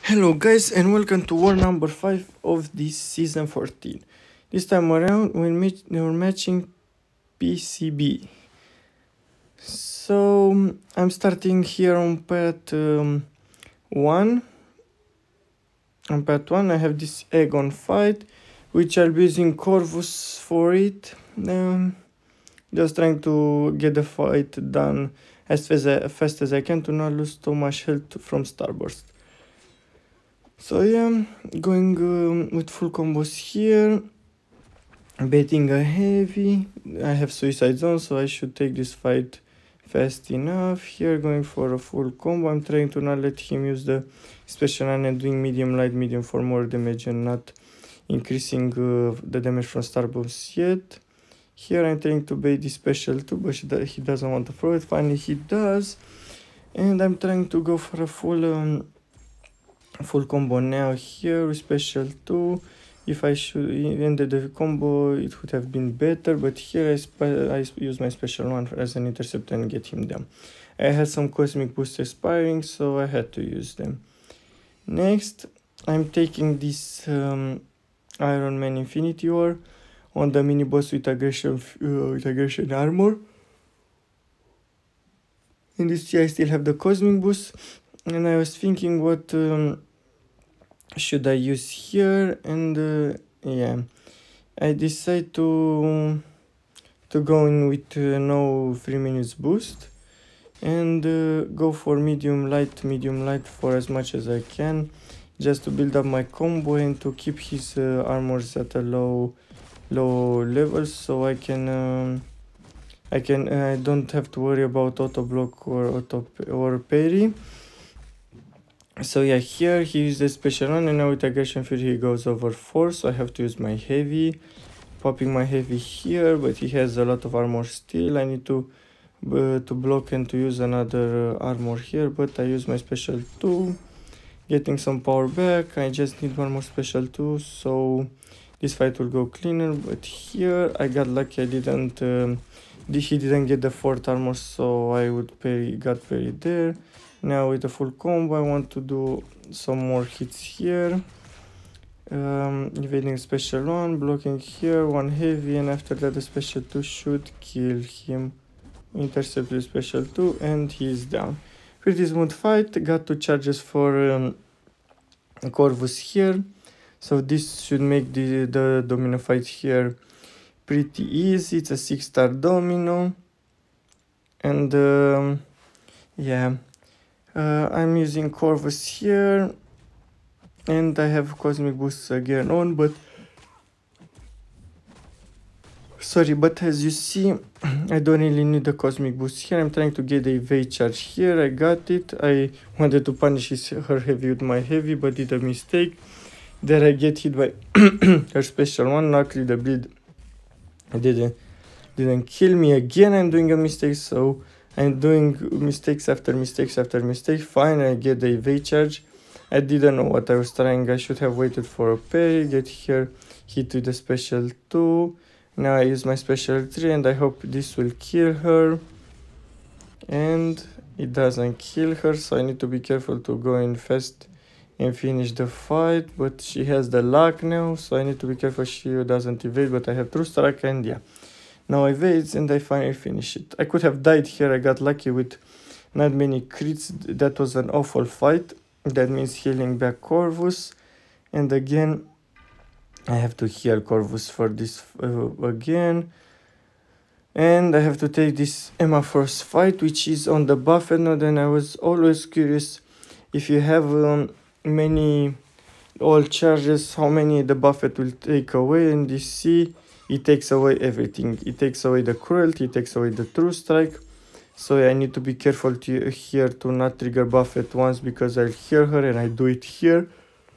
Hello guys and welcome to war number 5 of this season 14. This time around we're matching Pycb. So I'm starting here on path 1. On path 1 I have this egg on fight, which I'll be using corvus for it. Just trying to get the fight done as fast as I can to not lose too much health from starburst. So yeah, going with full combos here, baiting a heavy. I have suicide zone, so I should take this fight fast enough. Here going for a full combo. I'm trying to not let him use the special and doing medium light medium for more damage and not increasing the damage from starburst yet. Here I'm trying to bait the special too, but he doesn't want to throw it. Finally he does, and I'm trying to go for a full combo now here with special 2. If I should ended the combo, it would have been better, but here I use my special 1 as an intercept and get him down. I had some cosmic boosts expiring, so I had to use them. Next, I'm taking this Iron Man Infinity War on the mini boss with aggression armor. In this I still have the cosmic boost, and I was thinking what should I use here, and yeah, I decided to go in with no 3 minutes boost and go for medium light for as much as I can, just to build up my combo and to keep his armors at a low level, so I don't have to worry about auto block or parry. So yeah, here he used the special 1, and now with aggression fury he goes over 4, so I have to use my heavy. Popping my heavy here, but he has a lot of armor still. I need to block and to use another armor here, but I use my special 2, getting some power back. I just need one more special 2, so this fight will go cleaner. But here I got lucky, he didn't get the 4th armor, so I would got parried there. Now with a full combo I want to do some more hits here, evading special 1, blocking here, 1 heavy, and after that the special 2 should kill him. Intercept with special 2 and he's down. Pretty smooth fight. Got 2 charges for corvus here, so this should make the domino fight here pretty easy. It's a 6-star domino, and yeah, I'm using corvus here, and I have cosmic boosts again on, but as you see, I don't really need the cosmic boost here. I'm trying to get the evade charge here. I got it. I wanted to punish her heavy with my heavy, but did a mistake. There I get hit by her special 1. Luckily the bleed didn't kill me. Again I'm doing a mistake, so I'm doing mistakes after mistakes after mistakes. Finally I get the evade charge. I didn't know what I was trying. I should have waited for a parry. Get here, hit with the special 2. Now I use my special 3, and I hope this will kill her. And it doesn't kill her, so I need to be careful to go in fast and finish the fight. But she has the luck now, so I need to be careful she doesn't evade, but I have true strike, and yeah, now evades, and I finally finish it. I could have died here. I got lucky with not many crits. That was an awful fight. That means healing back corvus, and again I have to heal corvus for this again, and I have to take this Emma Frost fight, which is on the buffet node. And I was always curious, if you have many all charges, how many the buffet will take away. And you see, it takes away everything. It takes away the cruelty, it takes away the true strike. So yeah, I need to be careful here to not trigger buffet once, because I'll hear her, and I do it here,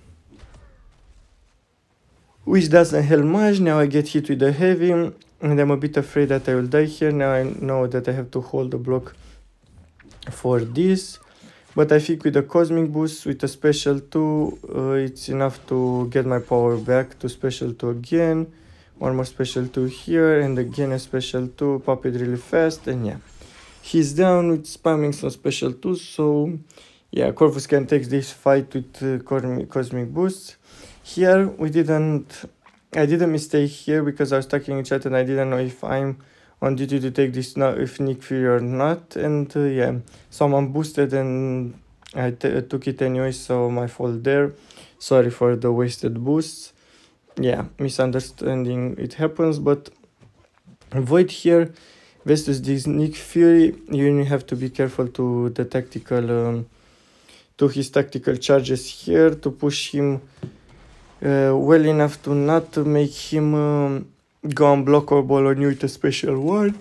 which doesn't help much. Now I get hit with the heavy, and I'm a bit afraid that I will die here. Now I know that I have to hold the block for this, but I think with the cosmic boost, with a special 2, it's enough to get my power back to special 2 again. One more special 2 here, and again a special 2, pop it really fast, and yeah, he's down with spamming some special 2s, so yeah, Corvus can take this fight with cosmic boosts. Here I didn't mistake here because I was talking in chat and I didn't know if I'm on duty to take this now, if Nick Fury or not. And yeah, someone boosted and I took it anyway, so my fault there. Sorry for the wasted boosts. Yeah, misunderstanding, it happens, but Void here versus this Nick Fury, you have to be careful to the tactical, to his tactical charges here to push him well enough to not make him go unblockable on you with a special one.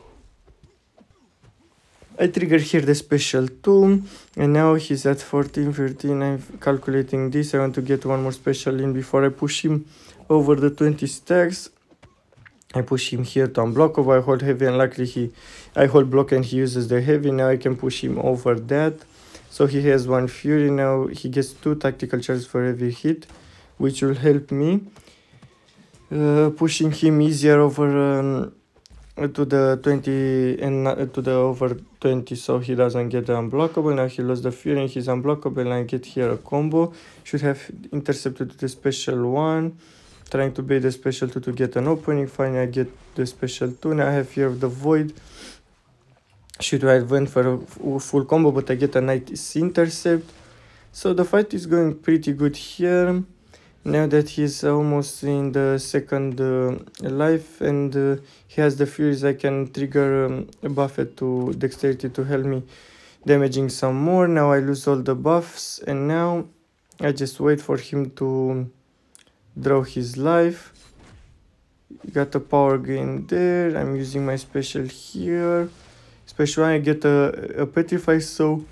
I trigger here the special 2 and now he's at 14, 13. I'm calculating this. I want to get one more special in before I push him over the 20 stacks. I push him here to unblockable. I hold heavy and luckily I hold block and he uses the heavy. Now I can push him over that. So he has 1 fury. Now he gets 2 tactical charges for every hit, which will help me pushing him easier over to the 20 and to the over 20, so he doesn't get the unblockable. Now he lost the fury and he's unblockable, and I get here a combo. Should have intercepted the special 1, trying to bait the special 2 to get an opening. Finally I get the special 2. Now I have here the void. Should have went for a full combo, but I get a nice intercept. So the fight is going pretty good here. Now that he's almost in the second life and he has the furies, I can trigger a buffet to dexterity to help me damaging some more. Now I lose all the buffs and now I just wait for him to draw his life. Got a power gain there. I'm using my special here. Special 1, I get a petrify, so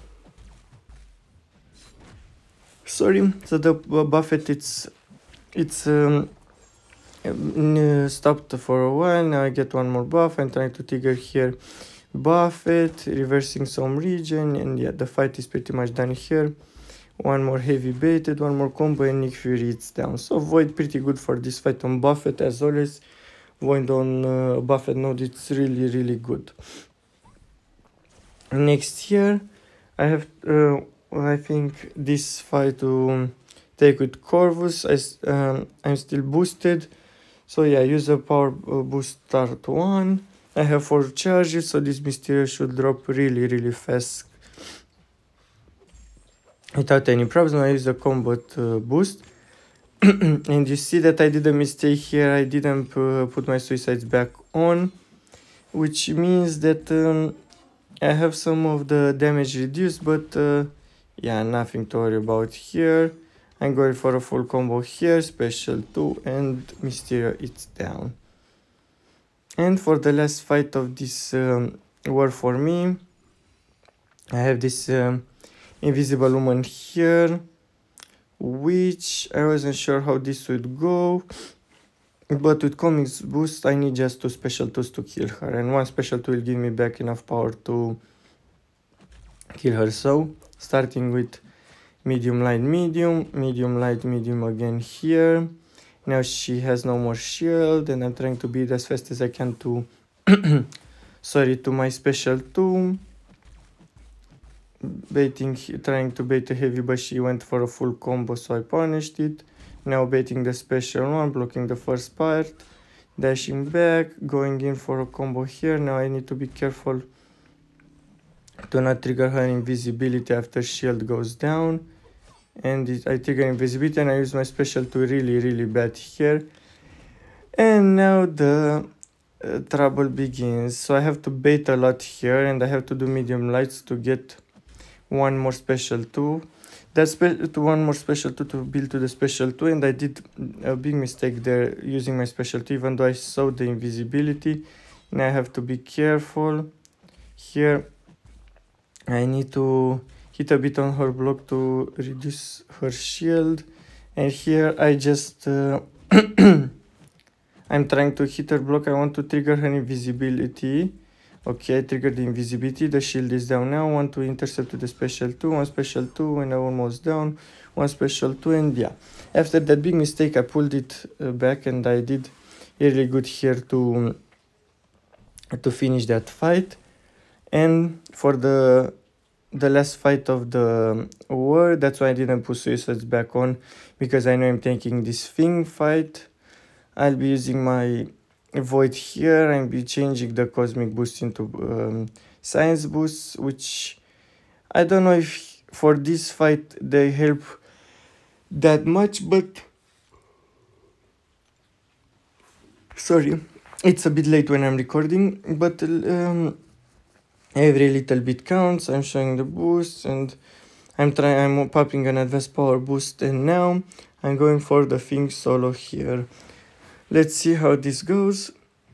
sorry. So the buffet it's stopped for a while. Now I get one more buff. I'm trying to trigger here buffet, reversing some region, and yeah, the fight is pretty much done here. One more heavy baited, one more combo, and Nick Fury is down. So Void pretty good for this fight on buffet as always. Void on buffet node, it's really good. Next here I have I think this fight to take with Corvus. I'm still boosted, so yeah, use a power boost start 1. I have 4 charges, so this Mysterio should drop really fast without any problems. I use a combat boost. And you see that I did a mistake here. I didn't put my suicides back on, which means that I have some of the damage reduced, but yeah, nothing to worry about here. I'm going for a full combo here, special 2, and Mysterio it's down. And for the last fight of this war for me, I have this invisible woman here, which I wasn't sure how this would go. But with comics boost, I need just 2 special 2s to kill her, and 1 special 2 will give me back enough power to kill her. So, starting with medium, light, medium, medium, light, medium again here. Now she has no more shield, and I'm trying to beat as fast as I can to, sorry, to my special 2. Baiting, trying to bait a heavy, but she went for a full combo, so I punished it. Now baiting the special 1, blocking the first part, dashing back, going in for a combo here. Now I need to be careful to not trigger her invisibility after shield goes down. And I trigger invisibility and I use my special 2 really bad here. And now the trouble begins. So I have to bait a lot here and I have to do medium lights to get 1 more special 2. That's one more special 2 to build to the special 2, and I did a big mistake there using my special 2 even though I saw the invisibility. Now I have to be careful. Here I need to hit a bit on her block to reduce her shield, and here I just I'm trying to hit her block. I want to trigger her invisibility. Okay, I triggered the invisibility, the shield is down now. I want to intercept to the special 2, 1 special 2, and I'm almost down, 1 special 2, and yeah. After that big mistake, I pulled it back, and I did really good here to finish that fight. And for the the last fight of the war. That's why I didn't put suicides back on, because I know I'm taking this thing fight. I'll be using my void here. I'll be changing the cosmic boost into science boost, which I don't know if for this fight they help that much, but sorry, it's a bit late when I'm recording, but every little bit counts. I'm showing the boost, and I'm popping an advanced power boost, and now I'm going for the thing solo here. Let's see how this goes.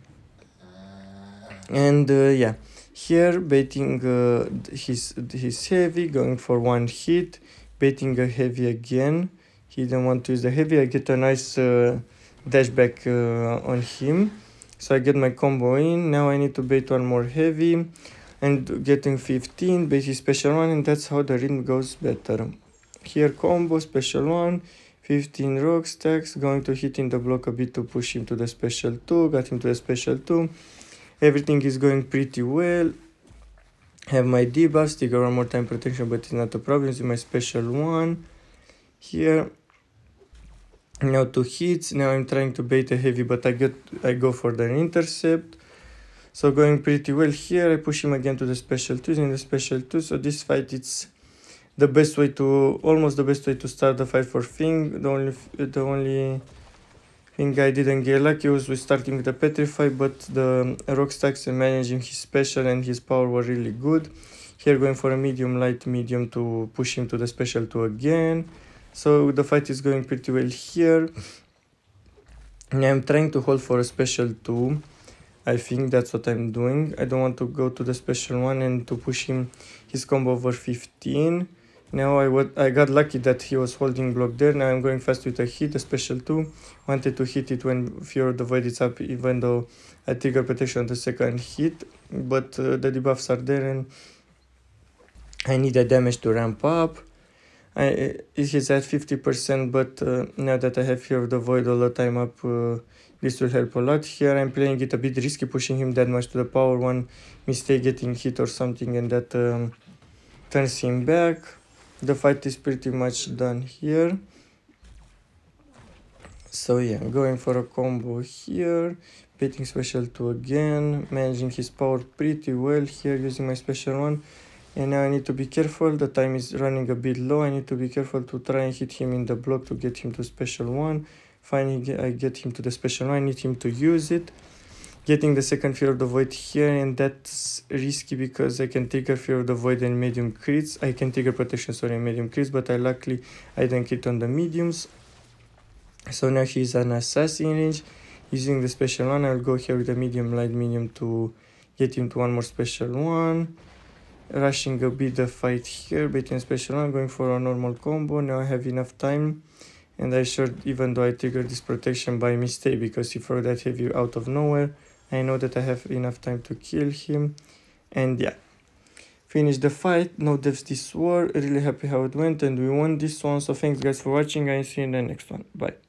And yeah, here baiting his heavy, going for one hit, baiting a heavy again. He didn't want to use the heavy. I get a nice dash back on him, so I get my combo in. Now I need to bait one more heavy and getting 15, bait his special one, and that's how the rhythm goes better. Here combo, special one, 15 rock stacks, going to hit in the block a bit to push him to the special 2, got him to the special 2. Everything is going pretty well. Have my debuff, sticker one more time protection, but it's not a problem. Using my special 1 here. Now 2 hits. Now I'm trying to bait a heavy, but I go for the intercept. So going pretty well here. I push him again to the special 2, in the special 2. So this fight, it's the best way to, almost the best way to start the fight for Thing. The only thing I didn't get lucky was with starting with the Petrify, but the rock stacks and managing his special and his power were really good. Here going for a medium, light, medium to push him to the special 2 again. So the fight is going pretty well here. And I'm trying to hold for a special 2. I think that's what I'm doing. I don't want to go to the special 1 and to push him his combo over 15. Now I got lucky that he was holding block there. Now I'm going fast with a hit, a special 2. Wanted to hit it when Fear of the Void is up, even though I trigger protection on the second hit. But the debuffs are there and I need the damage to ramp up. It is at 50%, but now that I have Fear of the Void all the time up, this will help a lot. Here I'm playing it a bit risky, pushing him that much to the power. One mistake, getting hit or something, and that turns him back. The fight is pretty much done here. So yeah, going for a combo here, baiting special 2 again, managing his power pretty well here, using my special 1. And now I need to be careful, the time is running a bit low. I need to be careful to try and hit him in the block to get him to special 1. Finally I get him to the special 1, I need him to use it. Getting the second Fear of the Void here, and that's risky because I can trigger Fear of the Void and medium crits. I can trigger protection, sorry, and medium crits, but luckily I didn't crit on the mediums. So now he's an assassin range. Using the special 1, I will go here with the medium, light, medium to get him to one more special 1. Rushing a bit the fight here, baiting special 1, going for a normal combo. Now I have enough time. And I should, even though I triggered this protection by mistake, because he threw that heavy out of nowhere, I know that I have enough time to kill him. And yeah, finish the fight, no deaths this war, really happy how it went, and we won this one. So thanks guys for watching, I see you in the next one, bye.